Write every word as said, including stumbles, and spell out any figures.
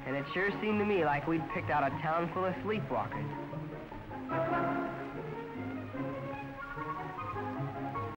And it sure seemed to me like we'd picked out a town full of sleepwalkers.